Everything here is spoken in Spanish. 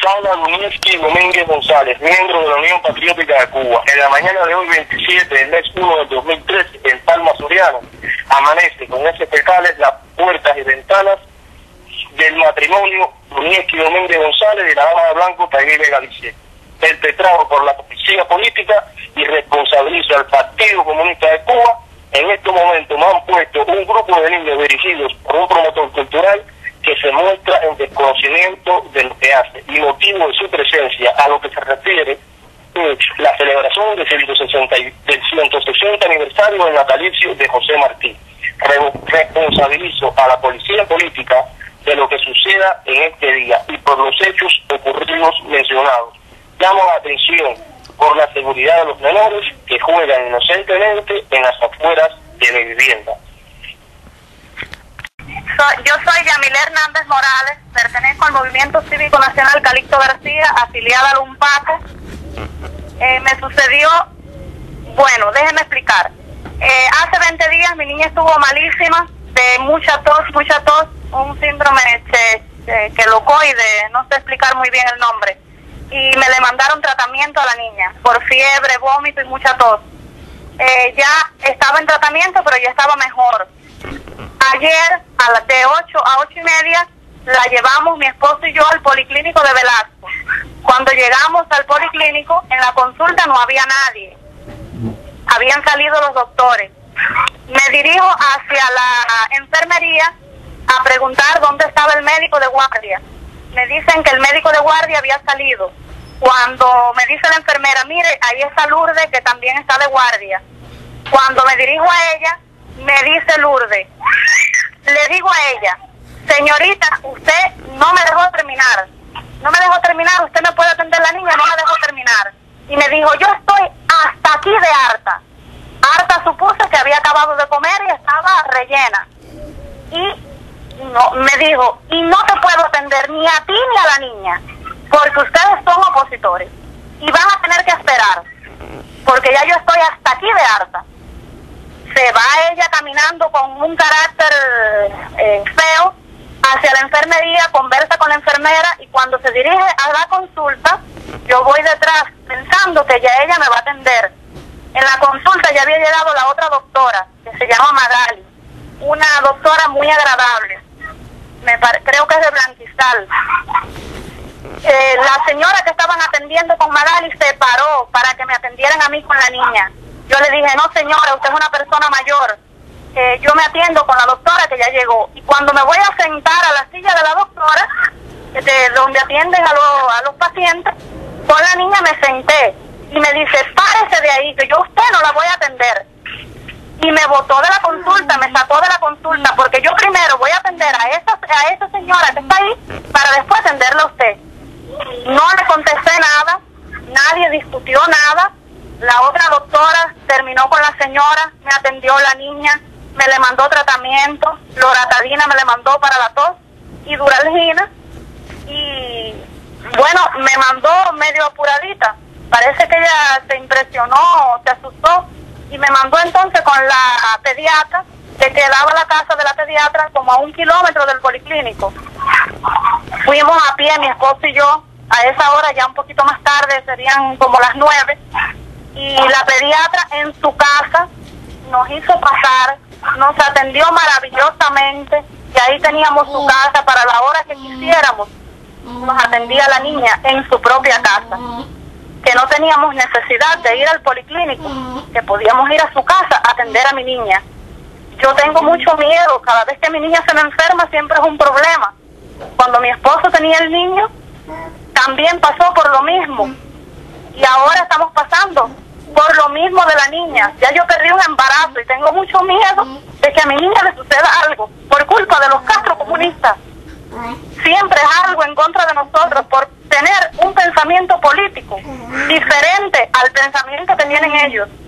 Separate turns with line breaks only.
Roxana Lunieski Domínguez González, miembro de la Unión Patriótica de Cuba. En la mañana de hoy, 27 del mes 1 del 2013, en Palma Soriano, amanece con ese pecales las puertas y ventanas del matrimonio Lunieski Domínguez González de la dama de blanco Taguile Galicia, perpetrado por la policía política, y responsabilizo al Partido Comunista de Cuba. En estos momentos me han puesto un grupo de niños dirigidos por un promotor cultural que se muestra en desconocimiento de lo que hace, y motivo de su presencia a lo que se refiere la celebración del 160 aniversario del natalicio de José Martí. Responsabilizo a la policía política de lo que suceda en este día y por los hechos ocurridos mencionados. Llamo la atención por la seguridad de los menores que juegan inocentemente en las afueras de mi vivienda.
Yo soy Yamile Hernández Morales, pertenezco al Movimiento Cívico Nacional Calixto García, afiliada al UNPACO. Me sucedió, bueno, déjenme explicar. Hace 20 días mi niña estuvo malísima, de mucha tos, un síndrome quelocoide, no sé explicar muy bien el nombre. Y me le mandaron tratamiento a la niña, por fiebre, vómito y mucha tos. Ya estaba en tratamiento, pero ya estaba mejor. Ayer, de 8 a 8 y media, la llevamos mi esposo y yo al policlínico de Velasco. Cuando llegamos al policlínico, en la consulta no había nadie. Habían salido los doctores. Me dirijo hacia la enfermería a preguntar dónde estaba el médico de guardia. Me dicen que el médico de guardia había salido. Cuando me dice la enfermera, mire, ahí está Lourdes, que también está de guardia. Cuando me dirijo a ella, me dice Lourdes, le digo a ella, señorita, usted no me dejó terminar, usted me puede atender la niña, no me dejó terminar. Y me dijo, yo estoy hasta aquí de harta. Harta supuse que había acabado de comer y estaba rellena. Y no, me dijo, y no te puedo atender ni a ti ni a la niña, porque ustedes son opositores y van a tener que esperar, porque ya yo estoy hasta aquí de harta. Se va ella caminando con un carácter feo hacia la enfermería, conversa con la enfermera, y cuando se dirige a la consulta, yo voy detrás pensando que ya ella me va a atender. En la consulta ya había llegado la otra doctora, que se llama Magali, una doctora muy agradable, creo que es de Blanquistal. La señora que estaban atendiendo con Magali se paró para que me atendieran a mí con la niña. Yo le dije, no señora, usted es una persona mayor, yo me atiendo con la doctora que ya llegó. Y cuando me voy a sentar a la silla de la doctora, de donde atienden a los pacientes, con la niña me senté y me dice, párese de ahí, que yo a usted no la voy a atender. Y me botó de la consulta, me sacó de la consulta, porque yo primero voy a atender a esa señora que está ahí para después atenderla a usted. No le contesté nada, nadie discutió nada. La otra doctora terminó con la señora, me atendió la niña, me le mandó tratamiento, loratadina me le mandó para la tos y duralgina, y bueno, me mandó medio apuradita. Parece que ella se impresionó, se asustó, y me mandó entonces con la pediatra, que quedaba la casa de la pediatra como a 1 kilómetro del policlínico. Fuimos a pie, mi esposo y yo, a esa hora, ya un poquito más tarde, serían como las 9, y la pediatra en su casa nos hizo pasar, nos atendió maravillosamente, y ahí teníamos su casa para la hora que quisiéramos. Nos atendía la niña en su propia casa, que no teníamos necesidad de ir al policlínico, que podíamos ir a su casa a atender a mi niña. Yo tengo mucho miedo, cada vez que mi niña se me enferma siempre es un problema. Cuando mi esposo tenía el niño, también pasó por lo mismo, y ahora estamos pasando por lo mismo de la niña. Ya yo perdí un embarazo y tengo mucho miedo de que a mi niña le suceda algo por culpa de los Castro comunistas. Siempre es algo en contra de nosotros por tener un pensamiento político diferente al pensamiento que tienen ellos.